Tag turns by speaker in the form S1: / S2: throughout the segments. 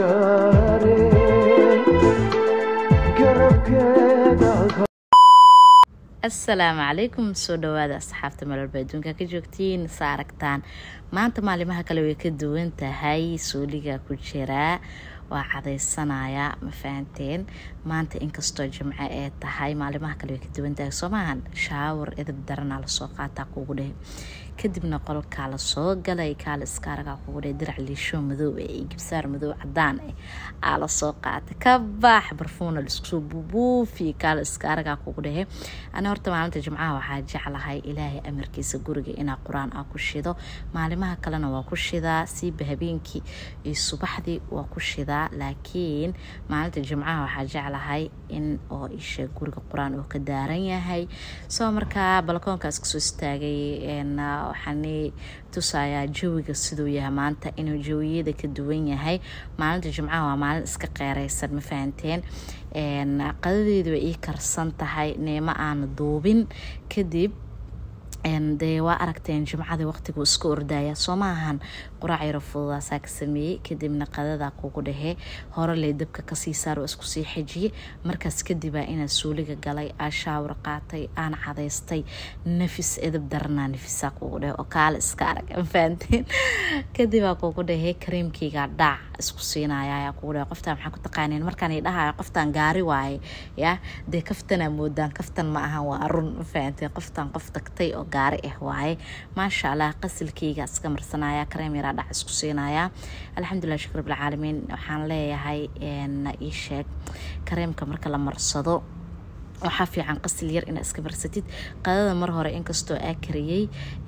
S1: السلام عليكم سو دواada asxaabta malba adduunka ka joogtiin saaragtaan maanta maalimaha kale way ka duwan tahay sooliga ku jira waa cadaysanaya ma fahanteen maanta inkastoo jimco ay tahay maalimaha kale way ka duwan tahay Soomahan shower edab darana la soo qaataa kugu dhahay kadibna qolka la soo galay kaal iskaaraga kugu dhahay dirac liisho madow ee gibsaar madow cadaan ah la soo qaatay ka baax barfuun la isku buufi kaal iskaaraga kugu dhahay ana horta maalinta jimcaha waxaa jeclahay ilaahay amarkiisa guriga inaa quraan ku shido maalimaha kalena waa ku shidaa si habeenkii iyo subaxdii waa ku shidaa laakiin maalinta jimcaha waxaa jeclahay in oo isha guriga quraan oo ka daaran yahay soo markaa balkoonkaas ku soo istaagay waxaan tusayaa jawiga sidoo yahay maanta inuu jawiyada ka duwan yahay maalinta jimcaha waa maalin iska qeeraysan ma fahanteen qadadeedu way karsan tahay neema aan duubin kadib dee waa aragteen jimcada waqtigu isku ordaya Soomahan quraac yar fududaas ka sameeyay kadibna qadada kugu dhahe hore leh dabka ka sii saaro isku sii xijiyay markaas kadib ina suuliga galay shower qaatay aan cadaystay nafis edab darna nafisa kugu dhahe oo kaal iska arag faanteen kadib kugu dhahe creamkiga dhac isku siinaya kugu dhahe qofta maxaa ku taqaaneen markaan ay dhahayo qoftan gaari waaye ya de kaftana moodaan kaftan ma aha waa run faanteen qoftan qof tagtay oo gaari waaye ma sha Allah qasilkiga iska marsanaya cream yar dhac isku siinaya alxamdulillah shukr bil caalamiin waxaan leeyahay ii sheeg creamka marka la marsado waxa fiican qasil yar in iska marsatid qadada mar hore inkastoo akariyay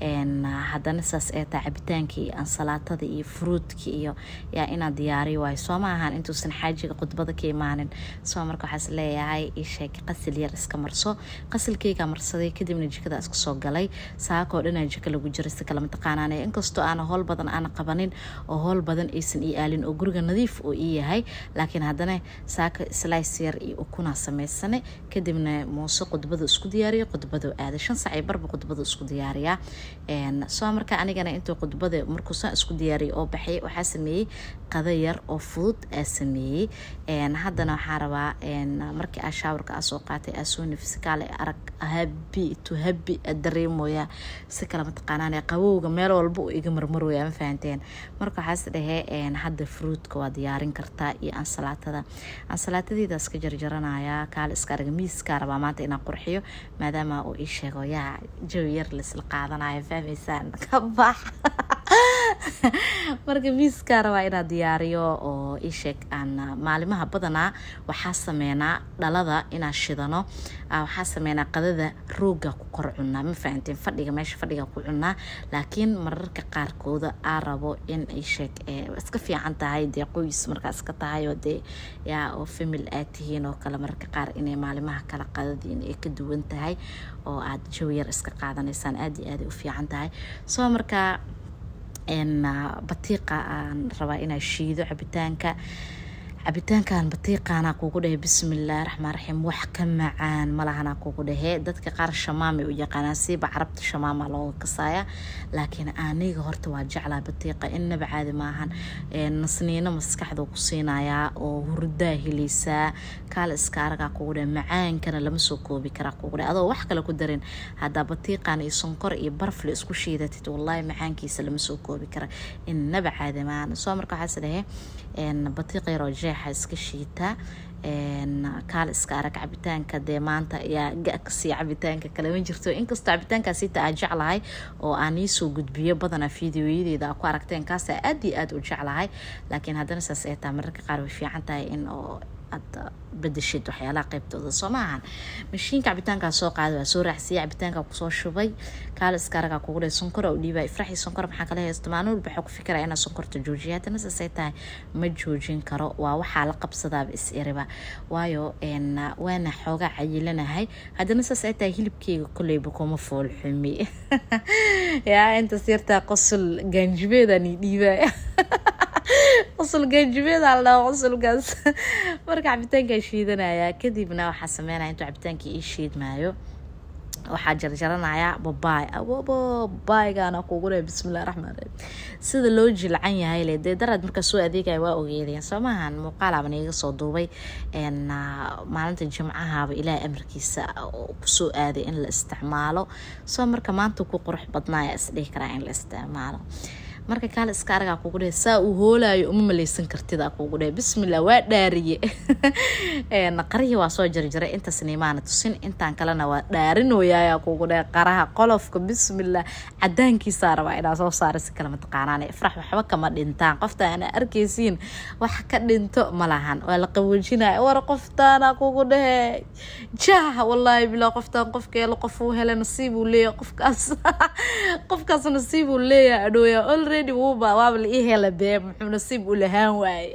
S1: hadana saas ee cabitaankii aan salaatada iyo fruitkii iyo yaa ina diyaariyo way Soomahan intuu san xaajiga qudbada ka imaanin soo marka waxa leeyahay ii sheeg qasil yar iska marso qasilkeyga marsaday kadibna jikada iska soo galay saako dhina jikada lagu jirista kala mataqaanaan inkastoo aan hool badan aan qabanin oo hool badan aysan iyaalin oo guriga nadiif oo yahay laakiin hadana saako slice yar iyo ukuna sameysane kadib موسى قدبده اسكو دياريا قدبده aadashan sacay barba qudbada isku diyaariya soo marka anigana inta qudbada markuusa isku diyaariyo oo baxay waxa sameeyay qada yar oo fudud sameeyay hadana waxa rabaa markii aan showerka soo qaatay soo nafsigaale arag happy dareemoya si kala mataqaanaan qabowga meel walba oo iga marmarooya ma fahanteen marka waxa dhahay hadda fruitka waa diyaarin kartaa iyo ansalaatadiida iska jarjaranaya kaal iska arag miis ربا maanta ina qurxiyo maadaama uu ii sheego yaa jawi yar la isla qaadanayo fahmaysan ka bax marka miiska raba ina diyaariyo oo ii sheeg aan maalimaha badana waxa sameeyna dhalada ina shidano waxa sameeyna qadada rooga ku qorcuna ma fahanteen fadhiga meesha fadhiga ku cunaa laakiin mararka qaar kooda aan rabo in ii sheeg iska fiican tahay de qoys markaas ka tahay oo de yaa oo family aatihiin oo kala mararka qaar inay maalimaha kala qadadiin ay ka duwan tahay oo aad jawi yar iska qaadanaysaan aad iyo aad u fiican tahay soo marka batiiqa aan rabaa inaan shiido cabitaankan batiiqana kugu dhahay bismillaahir rahmaanir rahiim wax ka macaan malahana kugu dhahay dadka qaar shamaami u yaqaanaan siiba carabta shamaama loo kasaya laakiin aniga horta waa jeclaa batiiqa inaba caadi maahan nasniino maskaxda ku siinaya oo hurdaa helisa kaal iska araga kugu dhahay macaankana lama soo koobi kara kugu dhahay adoo wax kale ku darin hada batiiqan iyo sonkor iyo barf la isku shiidatid wallahi macaankiisa lama soo koobi kara inaba caadi maahan soo marka waxa dhahay batiiqa yar oo jeexa iska shiita kaal iska arag cabitaanka de maanta yaa gaagsi cabitaanka kale ma jirto inkastoo cabitaankaasi taa jeclahay oo aan soo gudbiyo badana fiidiyoyada ku aragteen kaas aad iyo aad u jeclahay laakiin hadana saas ay taa mararka qaar way fiican tahay in oo بدشيت وحيالا قيبتو Soomahan mashiinka cabitaanka soo qaaday soo raaxsiya cabitaanka ku soo shubay kaal iskaraga ku guday sonkor oo dhiibay ifraxi sonkor maxaa kale haysto maanul baxo ku fikiraya in sonkorta joojiyada nasasay tahay ma joojin karo waa waxa la qabsadaa is eriba waayo waana xooga cayilanahay hadana sasay tahay hilibkeyga kuleyba kuma fool xumi yaa inta sirta qosol ganjibeedani dhiibay qosol ganjibeed alla qosol gas marka cabitaanka shiidanaya kadibna waxa sameeynaa inta cabitaanka ii shiid maayo waxaa jarjaranayaa babaay babaaygaana kugu leeyahay bismillaahir rahmaanir rahiim sida loo jilcan yahay leeday darad marka soo adeegay waa ogeedeen Soomahan muuqaal aan iga soo duubay maalinta Jimcaha ilaa amarkiisa ku soo aaday in la isticmaalo soo marka maanta ku qurux badnaa isdheey karaa in la isticmaalo marka kale iska arag kugu dheey saa uu hoolayo uma maleysan kartida kugu dheey bismillaah waa dhaariye qarihi waa soo jarjaray inta siniimaana tusin intaan kalena waa dhaarinooyaa kugu dheey qaraha qolofka bismillaah cadaankiisa raba ina soo saaray si kala mataqaanaan ifrax waxba kama dhintaan qofta ana arkeysiin wax ka dhinto malahan waa la qaboojinaa war qoftaana kugu dheey jaa wallahi bilaa qoftaan qofkee la qof uu helay nasiib uu leeyahay qofkaas nasiib uu leeyahay adooya already wuuba waabal ii hela beeb muxuu nasiib u lahaan waaye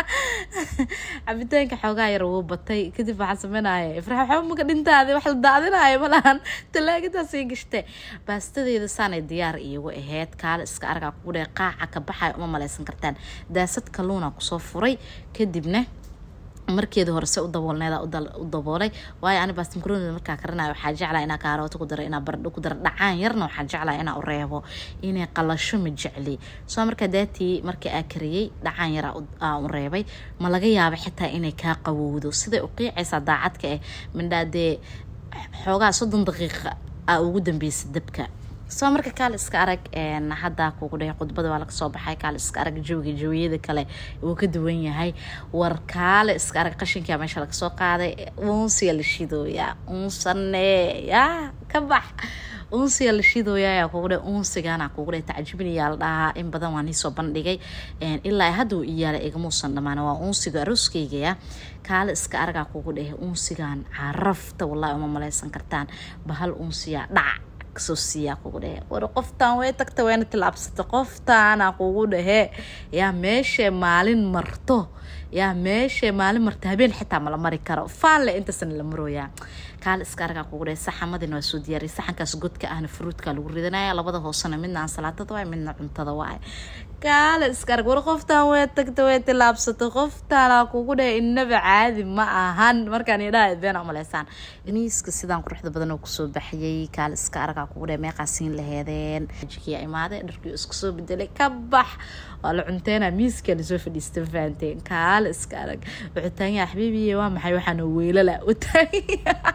S1: cabitaanka xoogaa yar wuu batay kadib waxaan sameynaya ifrax waxba ma ka dhintaade wax la daadinayo malahan talaagadaas ay gashtay baastadeeda saanay diyaar iigu ahayd kaale iska arag kugu dheey qaaca ka baxay uma maleysan kartaan daasad kalluuna ku soo furay kadibna markeeda hore u daboolneeda u daboolay waayo ani baasta makaroni marka karanayo waxa jeclaa ina kaarooto ku daro ina baradho ku daro dhacaan yarna waxa jeclaa ina u reebo inay qalasho ma jecli soo marka daati markii aan kariyay dhacaan yar u reebay ma laga yaabo xitaa inay ka qabowdo sida u qiicaysa daacadka mindhaade xoogaa 30 daqiiqo ugu dambeysay dabka soo marka kaal iska arag hadda kugu dheey qodbada waa laga soo baxay kaal iska arag jawiyada kale uu ka duwan yahay war kaal iska arag qashinka meesha laga soo qaaday uunsiga la shidooya uunsanne ya ka bax uunsiga la shidooya kugu dheey uunsigana kugu dheey tacjibinayaa la dhahaa in badan waan soo bandhigay ilaa hadda uu iyaala igmuusan dhamaan waa uunsiga aruskeyga kaal iska arag kugu dheey uunsigan carafta wallahi uma maleysan kartaan bahal uunsiya dhac sosiya kugu dheey war qoftaan way tagtay wayna tilaabsatay qoftaan kugu dheey yaa meesha maalin marto habeen xitaa ma la mari karo faan la inta san la marooyaa kaal iska arag kugu dheey saxamadina waa soo diyaariyay saxankaas godka ahna fruitka lagu ridanaya labada hoosana midna aan salaatada way midna cuntada way kaal iska arag war qoftaan way tagtay way tilaabsatay qoftaan kugu dheey inaba caadi ma ahan markaan idhaa been umaleysaan iniiska sidaan quruxda badan oo ku soo baxiyay kaal iska arag kugu dheey meeqaasiin laheedeen jikiya imaade dharkii isku soo bedelay ka bax waa la cunteena miiska la soo fadhiistay faanteen kaal iska arag wuxuu yaa xabiibiye waa maxay waxaan weelala u taagay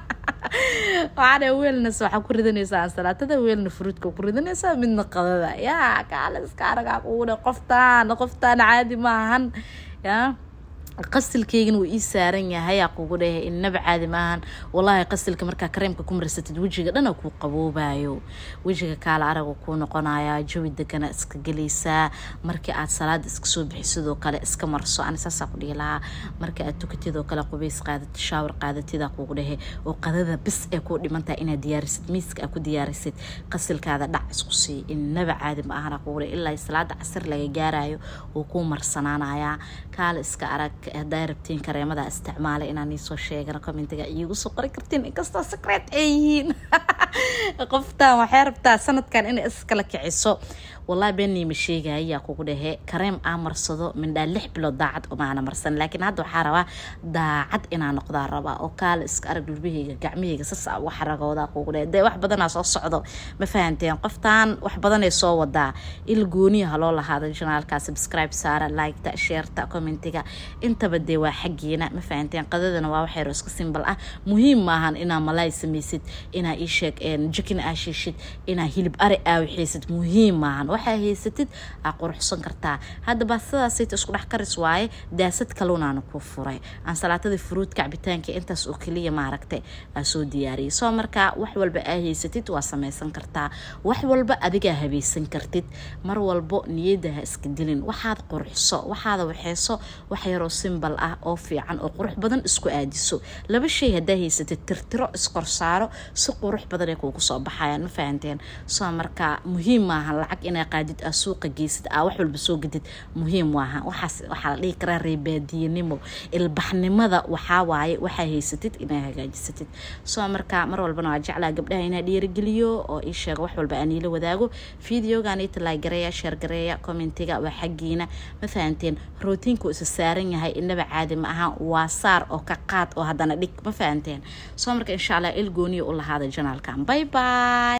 S1: waxaan weelna waxa ku ridanaysaa salaatada weelna fruitka ku ridanaysaa midna qadada yaa kaal iska arag ugu dheey qoftaan caadi ma ahan yaa qasilkeygana uu ii saaran yahay kugu dheey inaba caadi maahan wallahi qasilka marka kareemka ku marsatid wajiga dhana ku qaboobayo wajiga kala arago ku noqonaya jawi degana iska galeysa markii aad salaad iska soo bixiso kale iska marso aan saas ku dhigilaa markii aad tukatid kale qubays qaadatid shower qaadatid kugu dheey oo qadada bis ee ku dhimantaa inaad diyaarisid miiska ku diyaarisid qasilkaada dhac isku sii inaba caadi maahan kugu dheey ilaa salaada casr laga gaarayo oo ku marsanaanaya kala iska arag hadday rabtiin kareemada isticmaalay inaan soo sheegano commentiga iigu soo qori kartiin inkastoo secret ay yihiin qoftaan waxay rabtaa sanadkan in iskala kiciso والله بيني مشيغا يا كوغدهه كريم امرسدو من دا 6 بلود daacad uma ana marsan laakiin hadda waxa rabaa daacad inaan noqdo raba oo kaal iska arag lubihayga gacmihayga sasa wax ragooda kuugudheey wax badan soo socdo ma fahanteen qoftaan wax badan ay soo wadaa il gooniya loo lahaado channelka subscribe saara like ta share ta commentiga inta badee waa xageena ma fahanteen qadadana waa wax yar iska simple ah muhiim maahan inaa malay sameeysid inaa ii sheeg chicken ashishid inaa hilib ari aawixisid muhiim maahan waxa haysatid quruxsan kartaa hadda baasadaas isku dhax karis waaye daasad kaluunaan ku furay aan salaatada fruit cabitaanka intaas oo kaliya ma aragtay soo diyaariyay soo marka wax walba haysatid waa sameeysan kartaa wax walba adiga habeeysan kartid mar walbo niyadaha iska dilin waxaad quruxso waxaad waxeeso wax yar oo simple ah oo fiican oo qurux badan isku aadiso laba shay hadda haysatid tirtiro isqorsaaro si qurux badan ay kugu soo baxayaan ma fahanteen soo marka muhiim maaha lacag inay qaadid suuqa geesid wax walba soo gadid muhiim waaha waxa la dhihi karaa reebaadiyanimo ilbaxnimada waxa waaye waxa haysatid inaad hagaajisatid soo marka mar walbana waa jeclaa gabdhaha inaa dhiirigeliyo oo ii sheego wax walba aan ila wadaago videogan ita like gareeya share gareeya commentiga waa xaqiina ma fahanteen routine-ku is saaran yahay inaba caadi ma aha waa saar oo ka qaad oo hadana dhig ma fahanteen soo marka insha Allah il gooniyo u lahaada channelkan bye bye